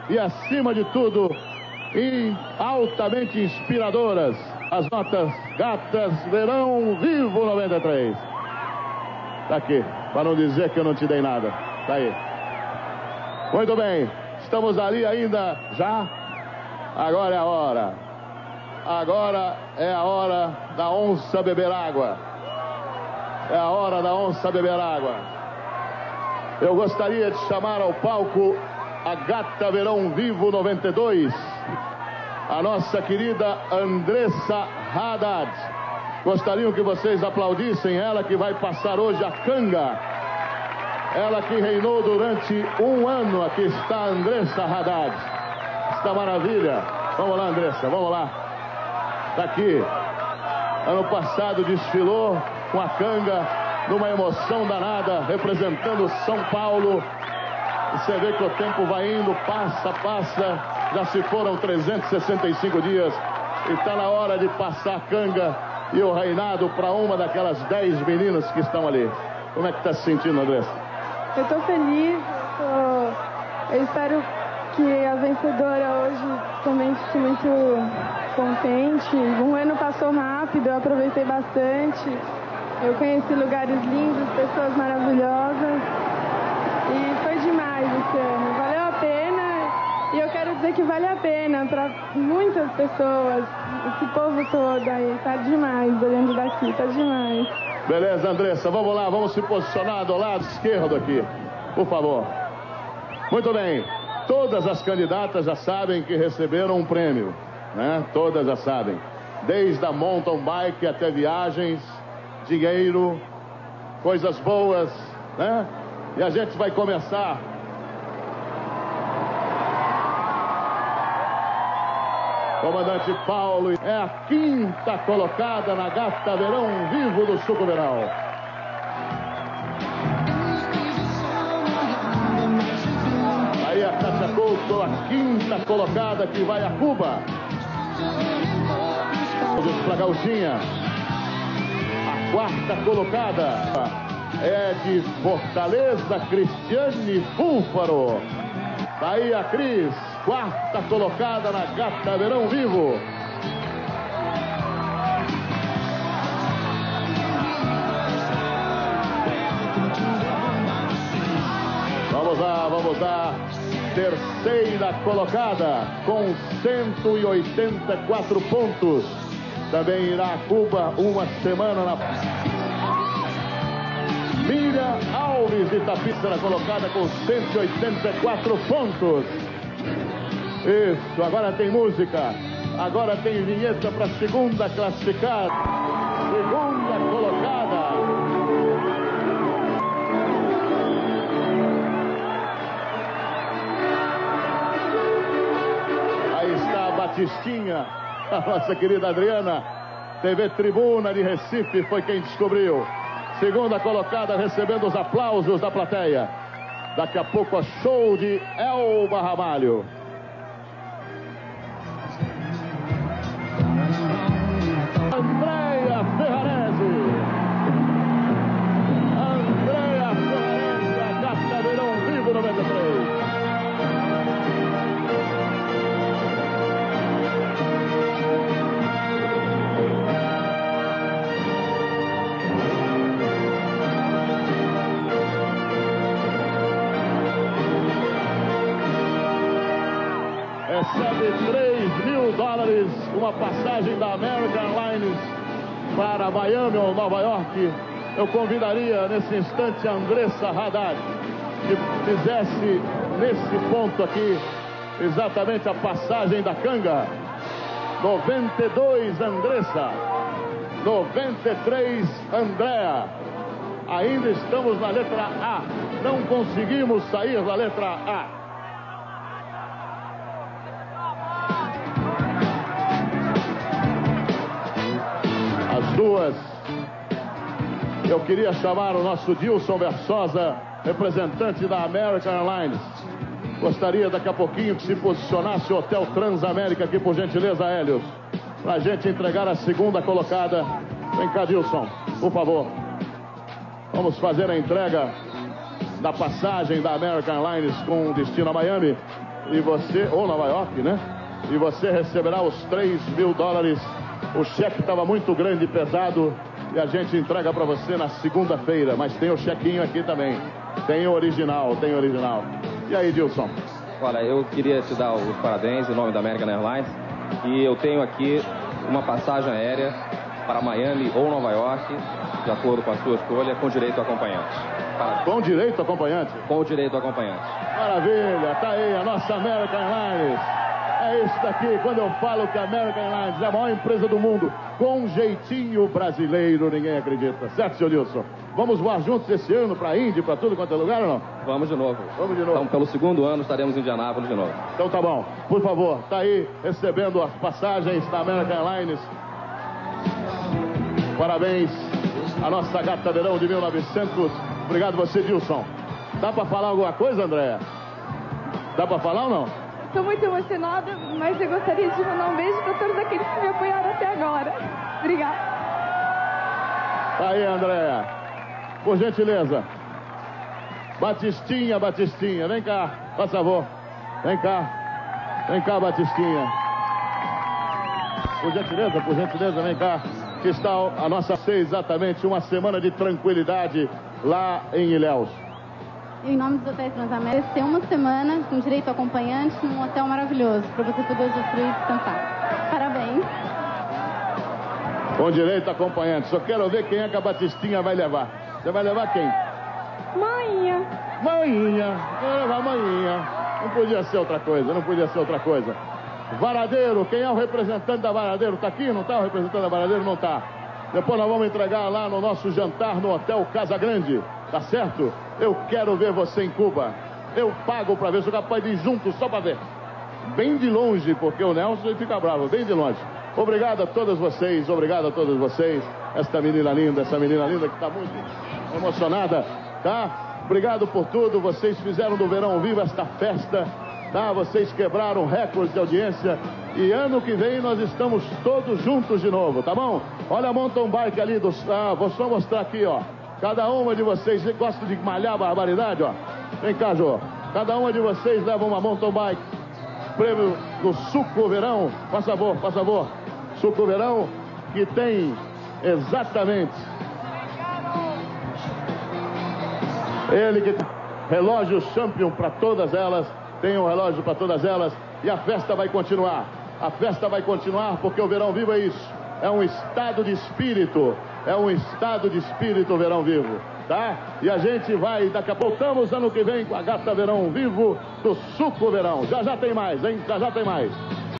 e, acima de tudo, altamente inspiradoras. As notas gatas Verão Vivo 93. Tá aqui, para não dizer que eu não te dei nada. Tá aí. Muito bem, estamos ali ainda, já. Agora é a hora. Agora é a hora da onça beber água. É a hora da onça beber água. Eu gostaria de chamar ao palco a Gata Verão Vivo 92, a nossa querida Andressa Haddad. Gostariam que vocês aplaudissem ela, que vai passar hoje a canga. Ela que reinou durante um ano. Aqui está a Andressa Haddad. Esta maravilha. Vamos lá, Andressa, vamos lá. Está aqui. Ano passado desfilou com a canga, numa emoção danada, representando São Paulo. E você vê que o tempo vai indo, passa. Já se foram 365 dias. E está na hora de passar a canga e o reinado para uma daquelas 10 meninas que estão ali. Como é que está se sentindo, Andressa? Eu estou feliz. Eu espero que a vencedora hoje também fique muito contente. Um ano passou rápido, eu aproveitei bastante. Eu conheci lugares lindos, pessoas maravilhosas. E foi demais esse ano. Valeu a pena. E eu quero dizer que vale a pena para muitas pessoas. Esse povo todo aí. Tá demais, olhando daqui. Tá demais. Beleza, Andressa. Vamos lá. Vamos se posicionar do lado esquerdo aqui. Por favor. Muito bem. Todas as candidatas já sabem que receberam um prêmio, né? Todas já sabem. Desde a mountain bike até viagens, dinheiro, coisas boas, né? E a gente vai começar. Comandante Paulo é a 5ª colocada na Gata Verão Vivo do Suco-Verão. Aí a Cátia Couto, a 5ª colocada, que vai a Cuba. Para Gauchinha. A 4ª colocada é de Fortaleza, Cristiane Fúlfaro. Daí a Cris, 4ª colocada na Gata Verão Vivo. Vamos lá. 3ª colocada com 184 pontos. Também irá a Cuba uma semana na... Miriam Alves de Tapícera colocada com 184 pontos. Isso, agora tem música. Agora tem vinheta para a 2ª classificada. 2ª colocada. Aí está a Batistinha, a nossa querida Adriana. TV Tribuna de Recife foi quem descobriu. 2ª colocada, recebendo os aplausos da plateia. Daqui a pouco a show de Elba Ramalho. Andréia Ferrarese, a Gata Verão Vivo 93. Recebe $3 mil, uma passagem da American Airlines para Miami ou Nova York. Eu convidaria nesse instante a Andressa Haddad que fizesse nesse ponto aqui exatamente a passagem da canga. 92 Andressa, 93 Andréa. Ainda estamos na letra A. Não conseguimos sair da letra A. Duas. Eu queria chamar o nosso Dilson Versosa, representante da American Airlines. Gostaria daqui a pouquinho que se posicionasse o Hotel Transamérica aqui, por gentileza, Hélios, para a gente entregar a 2ª colocada. Vem cá, Dilson, por favor. Vamos fazer a entrega da passagem da American Airlines com destino a Miami. e você, ou Nova York, né? E você receberá os $3.000. O cheque estava muito grande e pesado e a gente entrega para você na segunda-feira, mas tem o chequinho aqui também. Tem o original, tem o original. E aí, Dilson? Olha, eu queria te dar os parabéns em nome da American Airlines e eu tenho aqui uma passagem aérea para Miami ou Nova York, de acordo com a sua escolha, com direito a acompanhante. Com direito a acompanhante? Com direito a acompanhante. Maravilha, tá aí a nossa American Airlines. É isso daqui, quando eu falo que a American Airlines é a maior empresa do mundo, com jeitinho brasileiro, ninguém acredita. Certo, senhor Nilson? Vamos voar juntos esse ano para a Índia, para tudo quanto é lugar ou não? Vamos de novo. Vamos de novo. Então, pelo segundo ano, estaremos em Indianápolis de novo. Então tá bom. Por favor, tá aí recebendo as passagens da American Airlines. Parabéns à nossa gata verão de 1900. Obrigado você, Dilson. Dá para falar alguma coisa, Andréa? Dá para falar ou não? Estou muito emocionada, mas eu gostaria de mandar um beijo para todos aqueles que me apoiaram até agora. Obrigada. Tá aí, Andréa. Por gentileza. Batistinha, vem cá, por favor. Vem cá, Batistinha. Por gentileza, vem cá. Que está a nossa exatamente uma semana de tranquilidade lá em Ilhéus. Em nome dos Hotéis Transamérica, ter uma semana com direito a acompanhante num hotel maravilhoso, para você poder usufruir e descansar. Parabéns. Com direito a acompanhante. Só quero ver quem é que a Batistinha vai levar. Você vai levar quem? Maninha. Vou levar a Maninha. Não podia ser outra coisa. Varadeiro, quem é o representante da Varadeiro? Tá aqui? Não tá o representante da Varadeiro? Não tá. Depois nós vamos entregar lá no nosso jantar no Hotel Casa Grande. Tá certo? Eu quero ver você em Cuba. Eu pago para ver, sou capaz de ir junto só para ver. Bem de longe, porque o Nelson fica bravo, bem de longe. Obrigado a todos vocês, essa menina linda que está muito emocionada, tá? Obrigado por tudo, vocês fizeram do Verão Vivo esta festa, tá? Vocês quebraram recordes de audiência e ano que vem nós estamos todos juntos de novo, tá bom? Olha a mountain bike ali, vou só mostrar aqui, ó. Cada uma de vocês gosta de malhar a barbaridade, ó. Vem cá, Jô. Cada uma de vocês leva uma mountain bike. Prêmio do Suco Verão. Por favor. Suco Verão, que tem exatamente ele que relógio Champion para todas elas. Tem um relógio para todas elas. E a festa vai continuar. Porque o Verão Vivo é isso. É um estado de espírito. O Verão Vivo, tá? E a gente vai, daqui a pouco, voltamos ano que vem com a Gata Verão Vivo do Suco Verão. Já tem mais, hein? Já tem mais.